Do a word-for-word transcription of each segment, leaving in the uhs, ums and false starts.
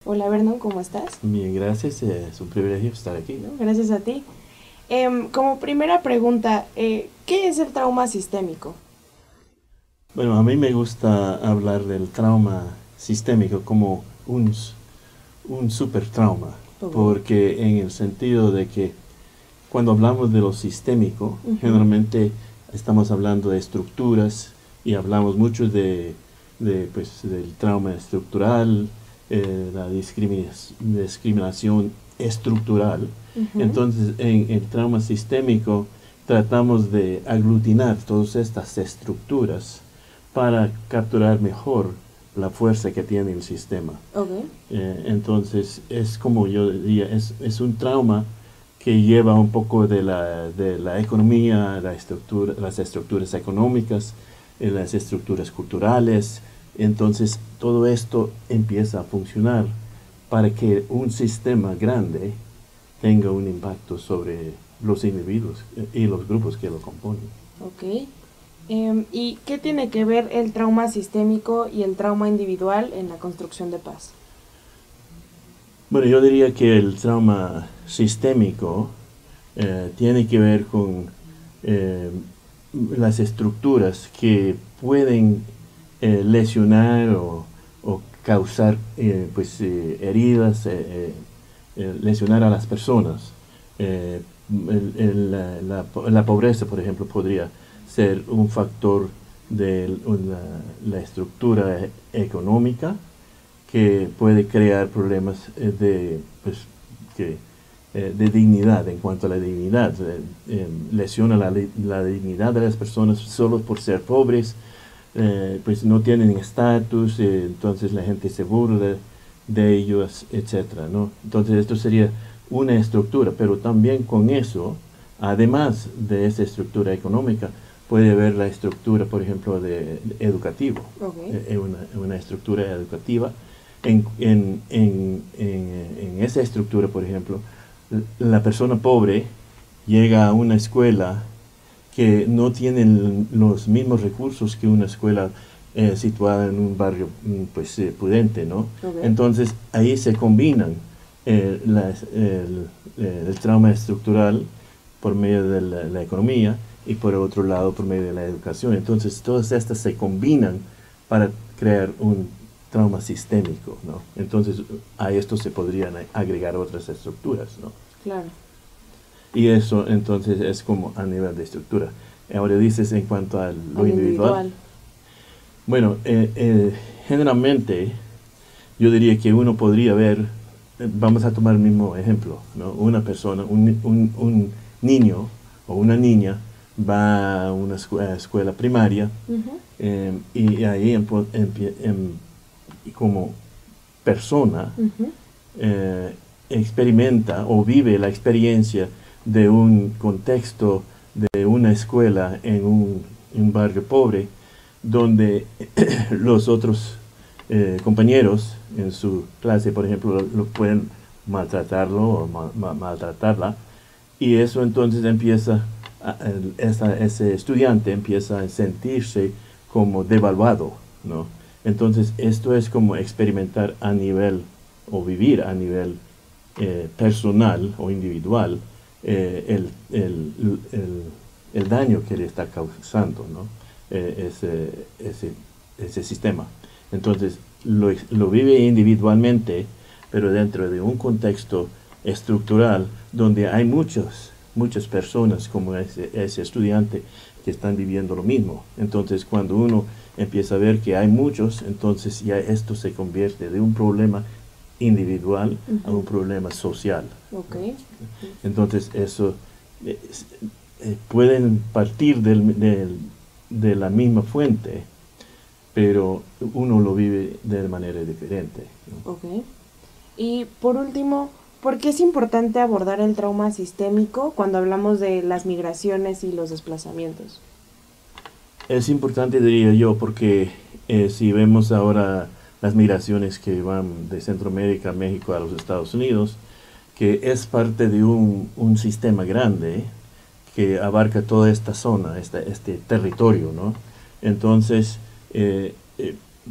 Hola Vernon, ¿cómo estás? Bien, gracias. eh, Es un privilegio estar aquí. ¿No? Gracias a ti. Em, como primera pregunta, eh, ¿qué es el trauma sistémico? Bueno, a mí me gusta hablar del trauma sistémico como un, s- un super trauma, Ok. porque en el sentido de que cuando hablamos de lo sistémico, Ujú. generalmente estamos hablando de estructuras y hablamos mucho de, de, pues, del trauma estructural, eh, la discrimina- discriminación estructural. Ujú. Entonces, en el trauma sistémico tratamos de aglutinar todas estas estructuras para capturar mejor la fuerza que tiene el sistema. Ok. Eh, entonces, es como yo diría, es, es un trauma que lleva un poco de la, de la economía, la estructura, las estructuras económicas, eh, las estructuras culturales. Entonces, todo esto empieza a funcionar para que un sistema grande tenga un impacto sobre los individuos eh, y los grupos que lo componen. Ok. Em, ¿y qué tiene que ver el trauma sistémico y el trauma individual en la construcción de paz? Bueno, yo diría que el trauma sistémico eh, tiene que ver con eh, las estructuras que pueden eh, lesionar o, o causar eh, pues, eh, heridas, eh, eh, eh, lesionar a las personas. Eh, el- el- la, la la pobreza, por ejemplo, podría ser un factor de una- la estructura e- económica que puede crear problemas eh, de, pues, que, eh, de dignidad, en cuanto a la dignidad. Eh, eh, lesiona la, la dignidad de las personas solo por ser pobres, eh, pues no tienen estatus, eh, entonces la gente se burla de ellos, etcétera, ¿no? Entonces esto sería una estructura, pero también con eso, además de esa estructura económica, puede haber la estructura, por ejemplo, de, de educativo, Ok. eh, una, una estructura educativa. En, en, en, en, en esa estructura, por ejemplo, la persona pobre llega a una escuela que no tienen los mismos recursos que una escuela eh, situada en un barrio mm, pues eh, pudente, ¿no? Ok. Entonces ahí se combinan eh, las- el, eh, el trauma estructural por medio de la, la economía y por otro lado por medio de la educación. Entonces todas estas se combinan para crear un trauma sistémico, ¿no? Entonces a esto se podrían agregar otras estructuras, ¿no? Claro. Y eso entonces es como a nivel de estructura. Ahora dices en cuanto a lo Al individual. individual. Bueno, eh, eh, generalmente yo diría que uno podría ver, eh, vamos a tomar el mismo ejemplo, ¿no? Una persona, un, un, un niño o una niña va a una escu- a escuela primaria Ujú. eh, y ahí en, en, en, como persona Ujú. eh, experimenta o vive la experiencia de un contexto de una escuela en un, un barrio pobre donde los otros eh, compañeros en su clase, por ejemplo, lo, lo pueden maltratarlo o ma ma maltratarla y eso entonces empieza, a, el, esa, ese estudiante empieza a sentirse como devaluado, ¿no? Entonces esto es como experimentar a nivel o vivir a nivel eh, personal o individual eh, el, el, el, el, daño que le está causando, ¿no? eh, ese, ese, ese sistema. Entonces lo, lo vive individualmente, pero dentro de un contexto estructural donde hay muchos, muchas personas como ese, ese estudiante que están viviendo lo mismo. Entonces cuando uno empieza a ver que hay muchos, entonces ya esto se convierte de un problema individual a un Ujú. problema social, Ok. ¿no? Entonces eso eh, eh, pueden partir del, del, de la misma fuente, pero uno lo vive de manera diferente, ¿no? Ok. Y por último, ¿por qué es importante abordar el trauma sistémico cuando hablamos de las migraciones y los desplazamientos? Es importante, diría yo, porque eh, si vemos ahora las migraciones que van de Centroamérica a México a los Estados Unidos, que es parte de un, un sistema grande que abarca toda esta zona, esta, este territorio, ¿no? Entonces, eh, eh,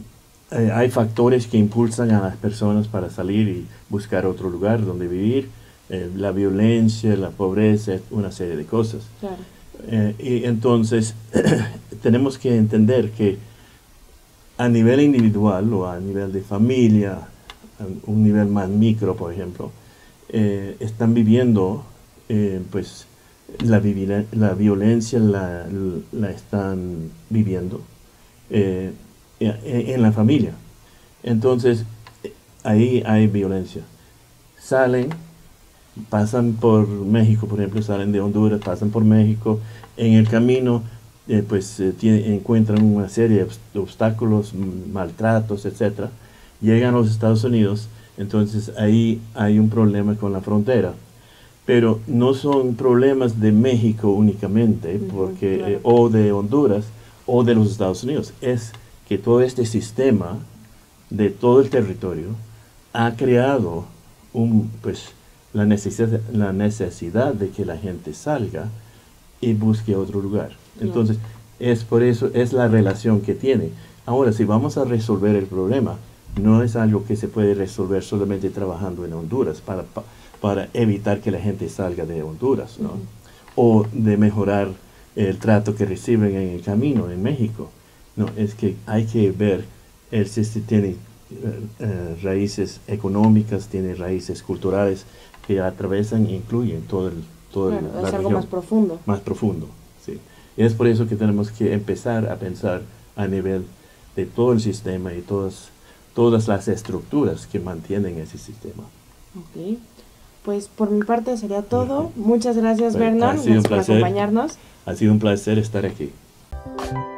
eh, hay factores que impulsan a las personas para salir y buscar otro lugar donde vivir, eh, la violencia, la pobreza, una serie de cosas. Claro. Eh, y entonces tenemos que entender que a nivel individual o a nivel de familia, a un nivel más micro, por ejemplo, eh, están viviendo eh, pues la, la violencia la, la están viviendo eh, en, en la familia. Entonces ahí hay violencia. Salen, pasan por México, por ejemplo, salen de Honduras, pasan por México, en el camino eh, pues eh, tiene, encuentran una serie de obstáculos, maltratos, etcétera. Llegan a los Estados Unidos, entonces ahí hay un problema con la frontera. Pero no son problemas de México únicamente, porque, uh-huh, claro. eh, o de Honduras, o de los Estados Unidos. Es que todo este sistema de todo el territorio ha creado un, pues, la, necesidad, la necesidad de que la gente salga y busque otro lugar. Entonces, yeah. es por eso, es la relación que tiene. Ahora, si vamos a resolver el problema, no es algo que se puede resolver solamente trabajando en Honduras para, para evitar que la gente salga de Honduras, ¿no? Uh-huh. O de mejorar el trato que reciben en el camino en México. No, es que hay que ver, el sistema tiene uh, uh, raíces económicas, tiene raíces culturales que atravesan e incluyen todo el todo claro, el, la es algo región, más profundo. Más profundo, sí. Y es por eso que tenemos que empezar a pensar a nivel de todo el sistema y todas, todas las estructuras que mantienen ese sistema. Ok. Pues por mi parte sería todo. Muchas gracias, Bueno, Vernon, ha sido un por placer, acompañarnos. Ha sido un placer estar aquí.